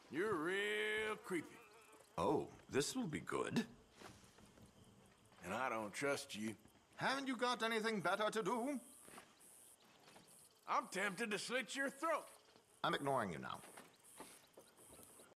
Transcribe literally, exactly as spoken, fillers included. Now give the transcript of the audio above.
You're real creepy. Oh, this will be good. And I don't trust you. Haven't you got anything better to do? I'm tempted to slit your throat. I'm ignoring you now.